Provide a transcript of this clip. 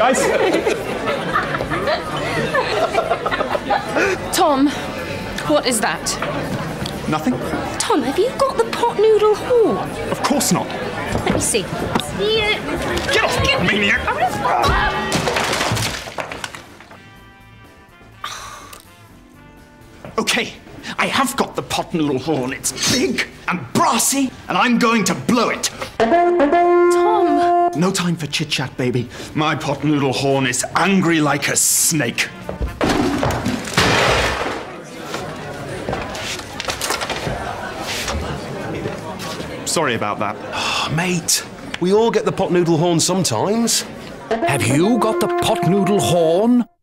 guys. Tom, what is that? Nothing? Tom, have you got the pot noodle horn? Of course not. Let me see. Get off me, maniac! Okay, I have got the pot noodle horn. It's big and brassy, and I'm going to blow it. Tom! No time for chit-chat, baby. My pot noodle horn is angry like a snake. Sorry about that. Oh, mate, we all get the pot noodle horn sometimes. Have you got the pot noodle horn?